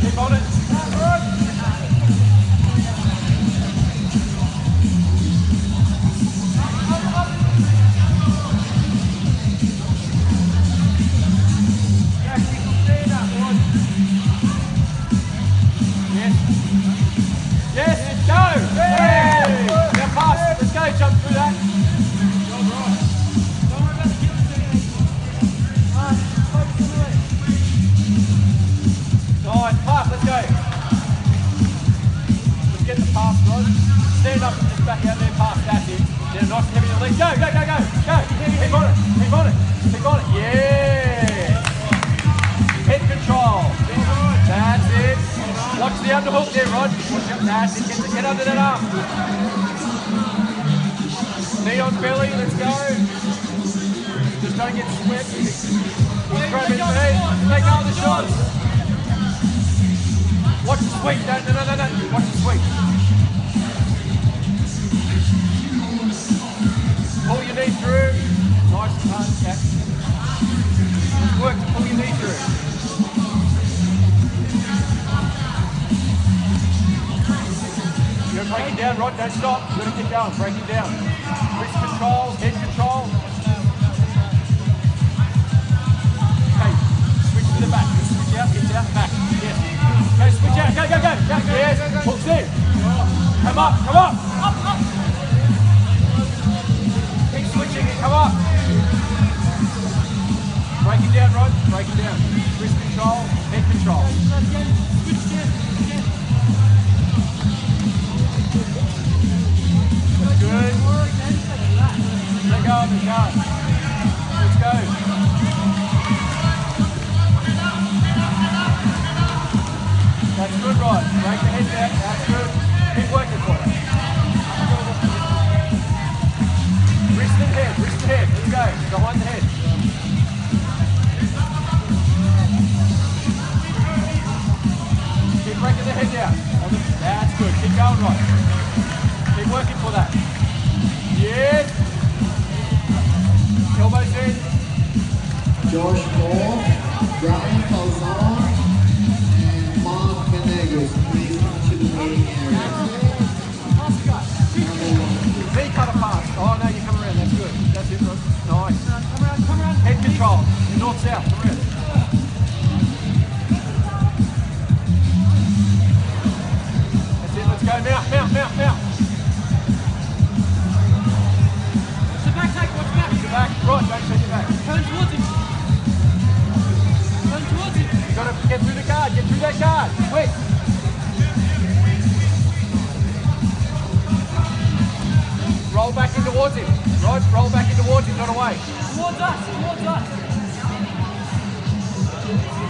Keep on it. Yes, go! Hey! Now pass, let's go, jump through that. Nice, pass, let's go. Let's get the pass, Rod. Stand up and just back out there, pass, that's it. Then a nice and heavy in the leg. Go, go, go, go, go. Keep on it, keep on it, keep on it. Yeah! Head control. That's it. Watch the underhook there, Rod. Watch out, that's it. Get under that arm. Knee on belly, let's go. Just don't get swept. Take all the shots. Watch the sweep. No. Watch the sweep. Pull your knee through. Nice and hard catch. Work to pull your knee through. You're breaking down, Rod. Don't stop. You've got to keep going. Breaking down. Wrist control, head control. Okay, switch to the back. Switch out, get out, back. Yes. Okay, switch out. Go. Yes. Pull in. Come up. Up. Keep switching it. Come up. Break it down, Rod. Break it down. Wrist control, head control. That's good. Let go of the card. Let's go. That's good, Rod. Break the head down. That's good. Keep working for it. Wrist and head. Let's go. Behind the head. Keep breaking the head down. That's good. Keep going, Rod. Keep working for that. Yes. Elbows in. Josh Moore, Brian Calzon, and Mark Menegas, please come to the waiting area. V cut a pass. Oh no, you come around. That's good. That's it, Rod. Nice. Come around. Head control. North-south. Come around. That's it. Let's go. Mount. Back, Rod, don't turn your back. Turn towards him. You've got to get through the guard, get through that guard. Quick. Roll back in towards him. Rod, roll back in towards him, not away. Towards us.